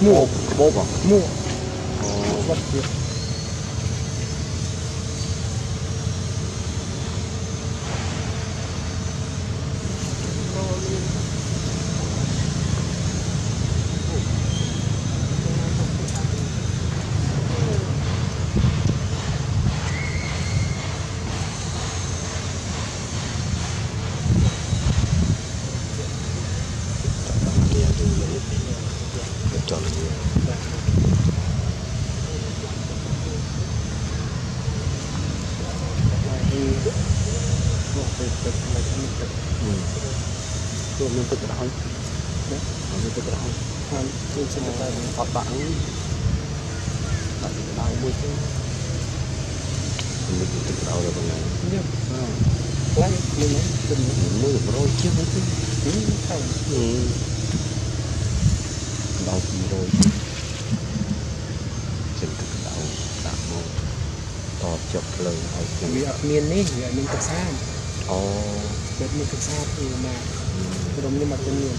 mua bố vào mua vật việc chọn rồi mình tự đào đấy mình tự đào hoàn trên sân tay họ đào đào môi chứ mình tự đào được bằng này nhá lấy mình nói tình mới được rồi chứ hết chứ không đào gì rồi chân tự đào đạp mô to chọc lời hỏi vì ở miền ấy vì ở miền cực xa đất miền cực xa thì mà đồng như mặt bên miền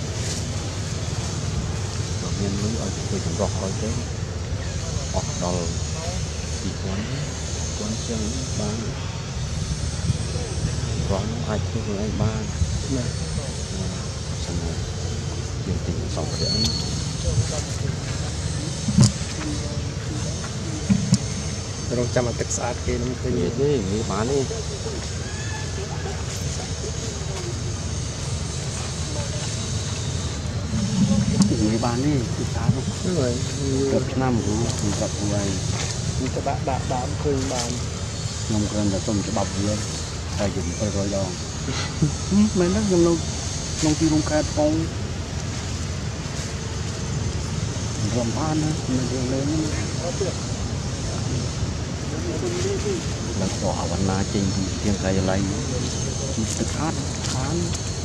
nhân mới ở người chúng rọc coi thế hoặc đào thì quán chân bán quán ai chưa với anh ba này xong rồi tiền tình sống sẽ rồi chăm tích sát kia nó mới như thế người bán đi người bán đi tích sát đúng rồi gặp năm cũng gặp người mình sẽ đã khơi bàn nông dân là tôm cho bọc dưới thay dùng tôi rồi đó mấy nó nông ti nông cát phong rầm pan á mình lên là quảวันนาจริงเพียงใครอะไรตึกฮัทค้าน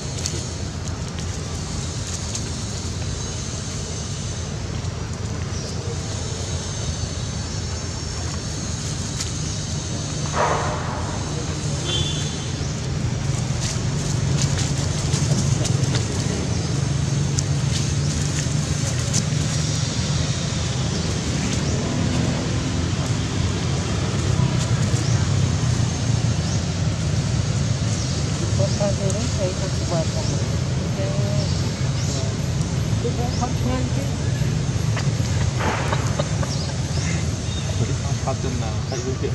phát chân là các phương tiện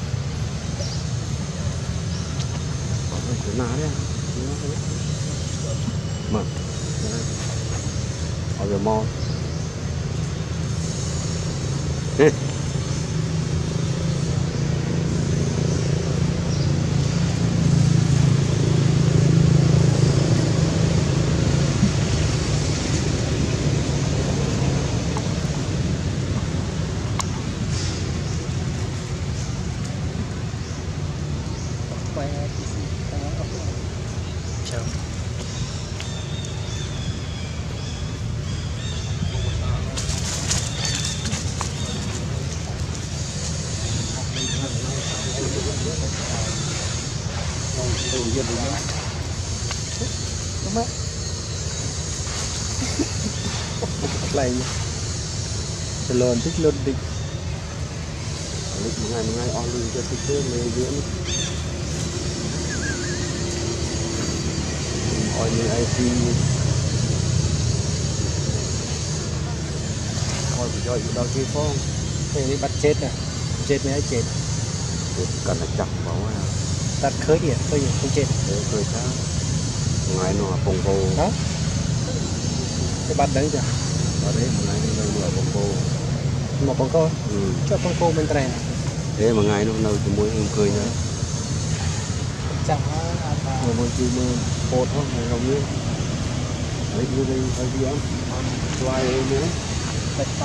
cái ná đấy mà ở giờ mò lại lợn thích lợn đi lúc một ngày on luôn cho thích thế mê dưỡng ôi như ai khi coi bị cho đâu kia phong thì đi bắt chết nè chết mới ai chết cần là chặt bảo đặt khơi điện khơi điện không chết để khơi sao ngày nó phong cô đó cái bắt đấy chưa ở đấy một ngày nó mở phong cô một con cô cho con cô bên trên thế mà ngày nó đâu thì muối em cười nữa chẳng rồi một chiều mưa cột không ngày đồng nhiên đấy như đây hơi gì không xoay nữa bạch phải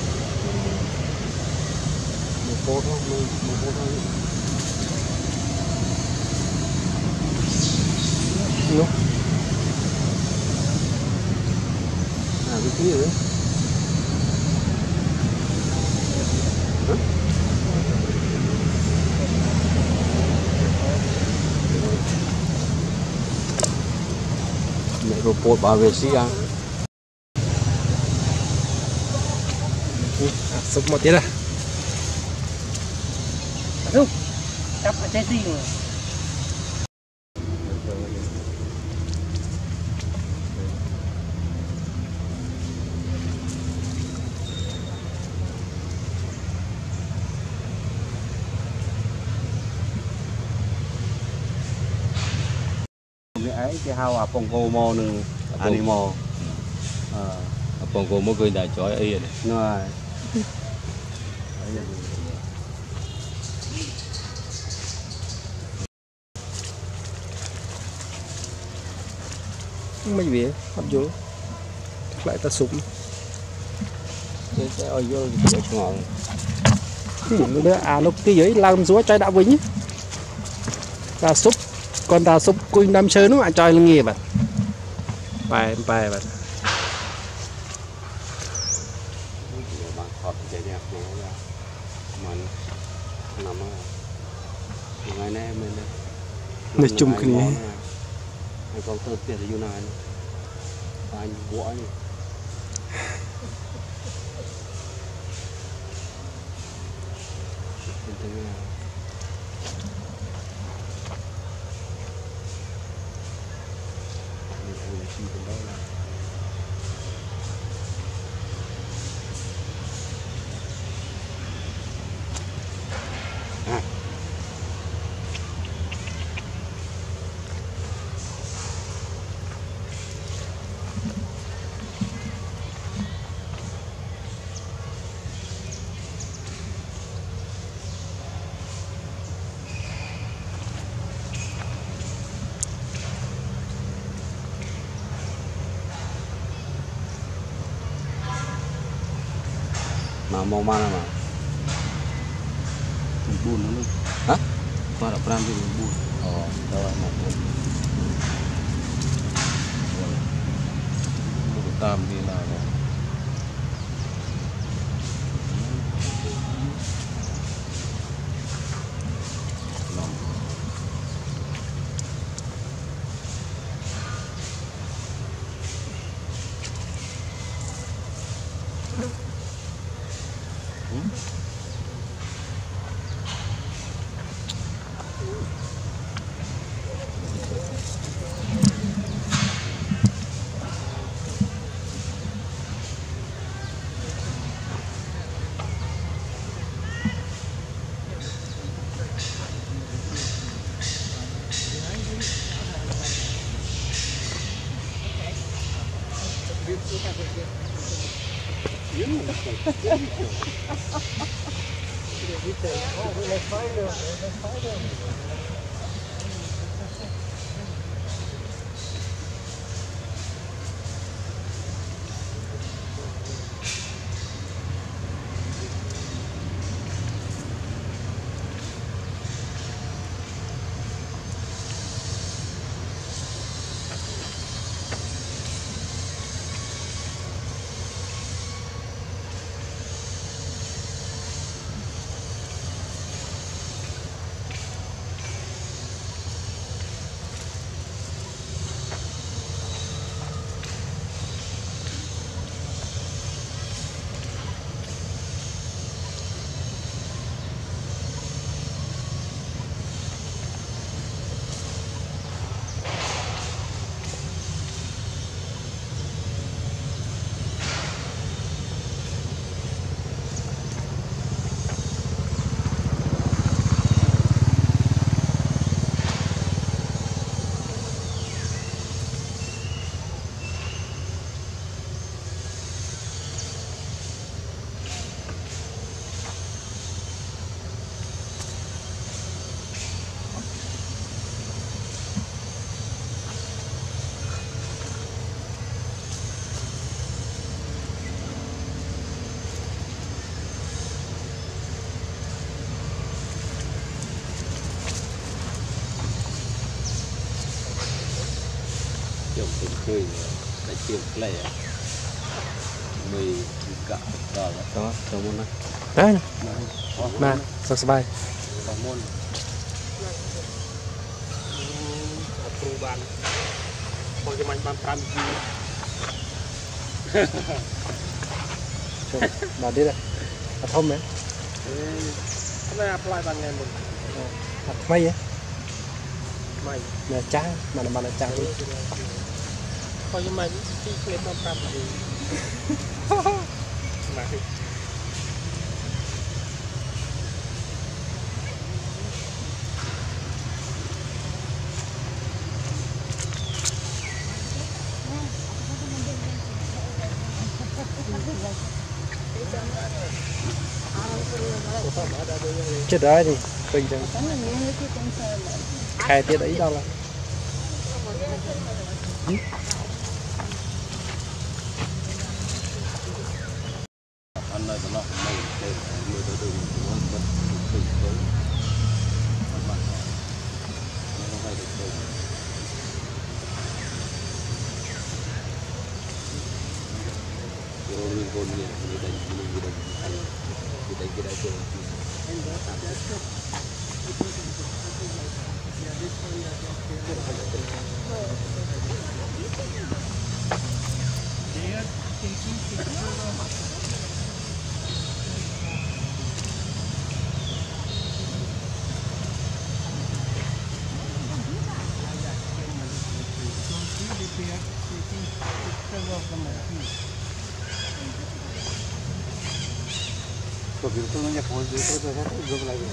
một cột không một cột không lúc cái kia đấy mẹ robot bảo vệ sĩ à sụp một tiếng à Đúng. Cặp ở trên gì rồi. ấy cái hao à phong cô mò nương animal phong cô mới cười đại chói ấy này rồi mấy việc hấp vô lại ta sụp cái ơi vô cái ngọn nữa à lúc cái dưới làm rúa trái đã vĩnh ta súp con ta súp cùi năm chơi nó mà chơi lưng nghề bạn bài bài bạn bạn thọt chạy đẹp mình nằm ngày nay mình nói chung cái này anh còn tơ tiền thì này anh võ này mà mau mana mà buồn nó luôn hả mà đã pernah đi buồn rồi một buồn tam đi nào rồi chồng cũng cười cái chiều play mì cả đó là đó trong môn đấy mà sao sắp bay trong môn ban còn cái ban pram gì bà đi đây thôm đấy cái này apply bằng ngày một mây á mày là trang mà là trang đi coi như mày đi lên năm trăm thì mà chết đấy thì bình thường khai tiết ấy đâu là anh này nó mày để người ta đừng muốn bất bình tới bạn nó không phải được đâu rồi mình còn nhiều người đánh anh người đánh rồi Tôi biết tôi nhập hồi dưới tôi hết dùng lại.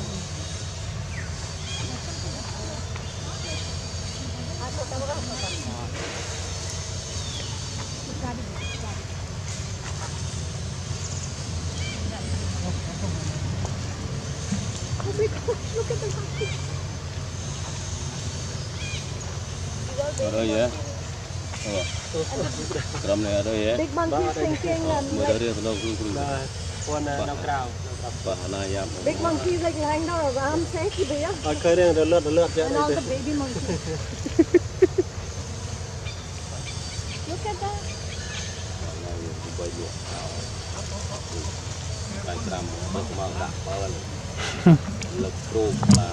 ở đây vậy cầm này ở đây vậy big monkey thinking mới tới đây nó cũng con nào cào và là yam Big monkey like lying down around safety bear. ở cây đây lượt chứ And all the baby monkeys. Look at that. cái làm bớt màu đậm hơn lực pro là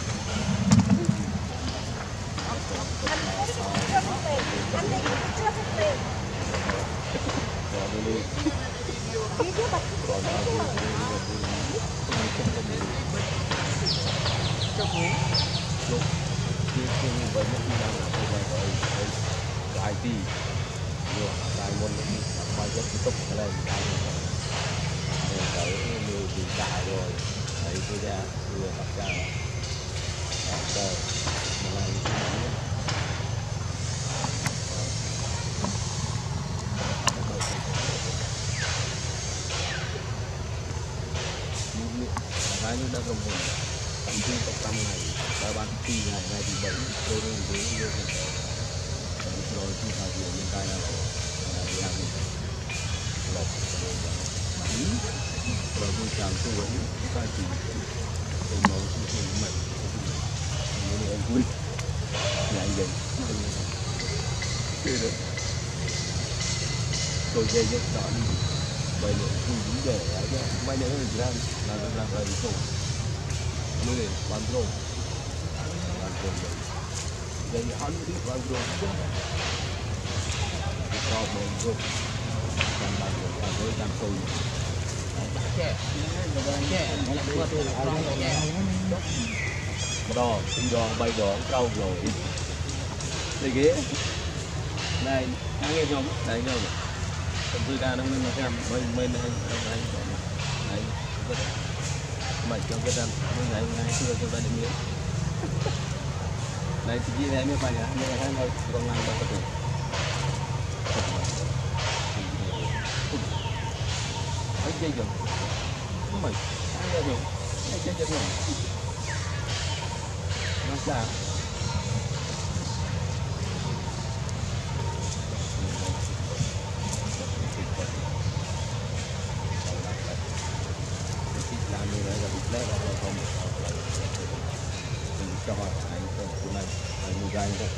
IT nhiều đại môn bài rất tiếp tục cái này tới người bị đại rồi thấy tôi ra vừa tập ra rồi mà này cái như đã đồng hồ tầm trung tập tâm này và ban kỳ này ngày thì 7 tôi nên với nhiều rồi khi vào nhiều nhân tai nào thì làm lọc rồi tôi chàng tôi vẫn ta chỉ tôi nói tôi mệt như anh Quynh nhà anh vậy tôi dây dứt đó đi vậy nữa tôi cũng để ở đây mấy nữa thì ra là vậy thôi người ban rồi dây ăn đi ban rồi cho mình rồi làm bài làm với làm tôi đò sinh đò bay đò câu rồi đây ghế này anh nghe không đây không còn tôi ra đang lên mà xem bên này này mày cho cái đàn bên này ngày xưa cho ta định nghĩa này thì gì này mới phải nhá mới hay thôi còn làm đâu có thể ấy chơi rồi không mày ăn ra rồi chơi rồi nó sao làm như vậy là bị lép vào không cho họ anh tụi này anh mua gai thôi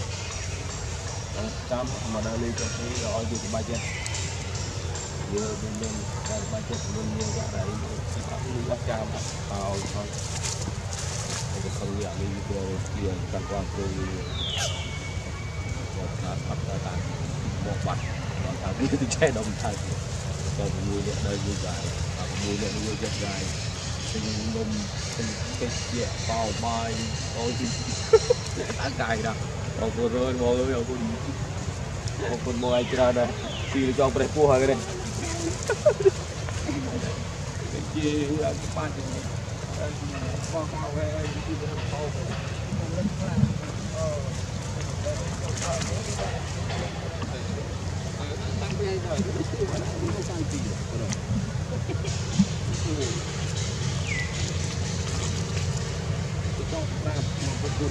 cam mà đã lấy cho cái rồi gì của ba chết giờ bên cái ba chết luôn nhiều cái đấy các lưu bắt cam vào thôi cái không như anh đi kia căn quan tôi bắt ra tàn một bát còn thằng kia thì che đồng thay cho người đây như vậy mùi lượng nhiều chất dài tình nôm tình cái dẻ bao bài ôi ăn cài đó ông cô rồi ngồi với ông cô ngồi chơi đây thì cho ông cua hay cái này cái gì là cái pan bao cái tăng bây giờ nó sang gì rồi cho ra một cái cuốn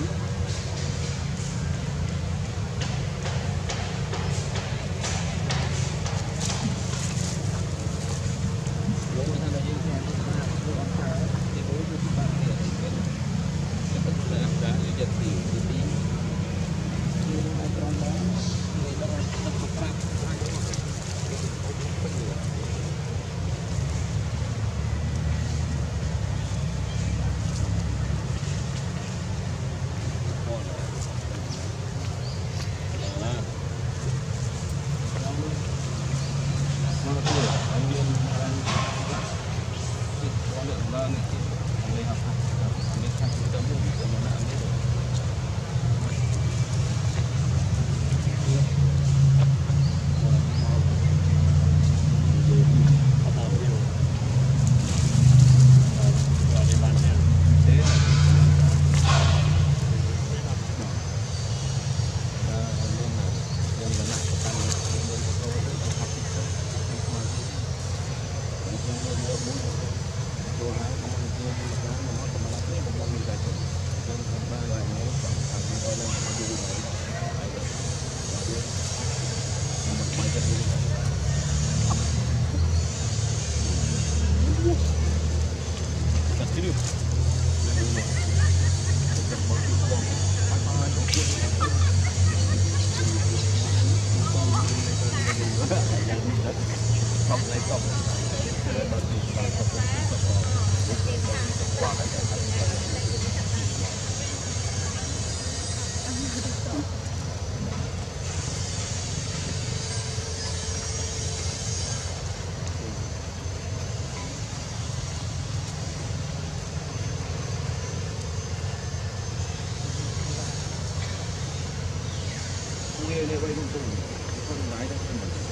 này quay lung tung con lái ra trên mình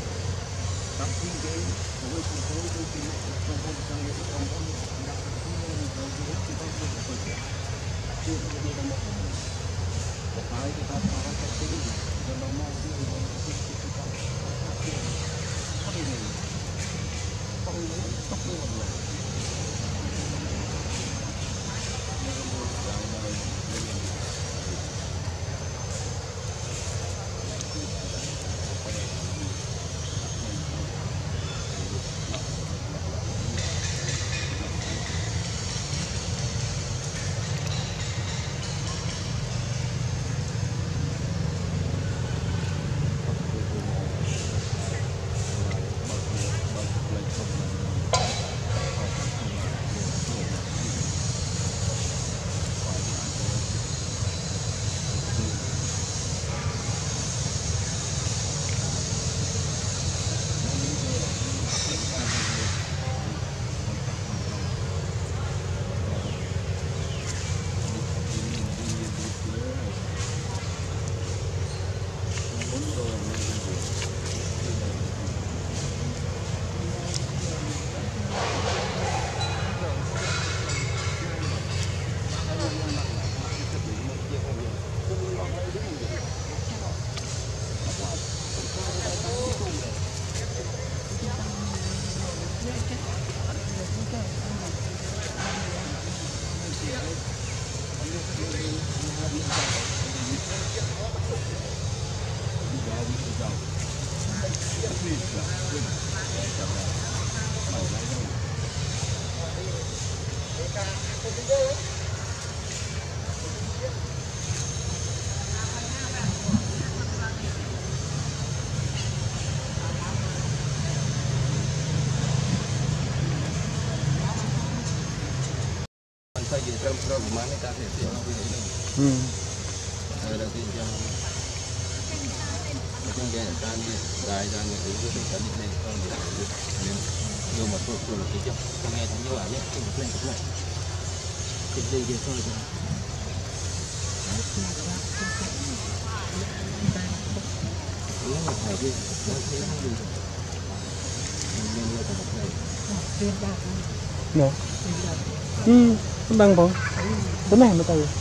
đắp kinh tế của cái thành phố đôi khi trong không sang những cái con đắp kinh tế thì con không có chuyện chưa có đi đâu một cái thì ta phá cái cái gì rồi nó mau đi rồi cái con không đi không tốc độ một Pro gimana kan itu orang ini. Ada tinjau. Mungkin dia kan di gaya itu kan ini kalau dia vô một phút rồi thì chưa không nghe thằng vô à nhé cái một lên cái gì kia thôi thầy đi nó thế không đi nên mua tầm một ngày nè nó đang bỏ cái này nó tay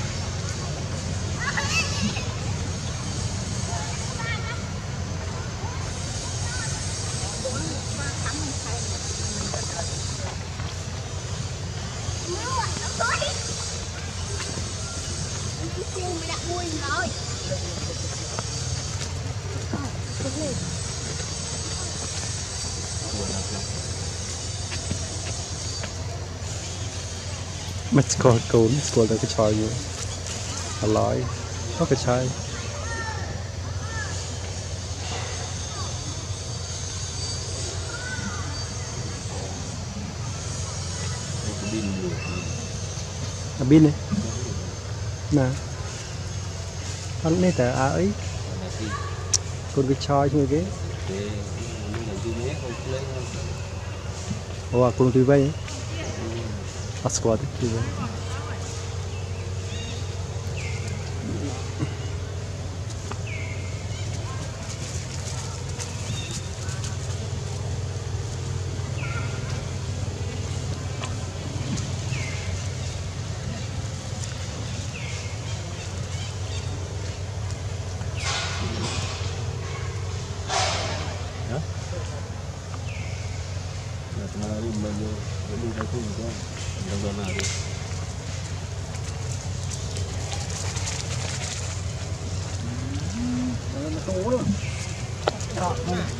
มันสกอร์กูนสกอร์แต่ก็ชอยอยู่อร่อยก็ใช่ pin này nè anh này tại ấy con cái choi như thế wow con tùy vậy squat tùy vậy nó to lắm.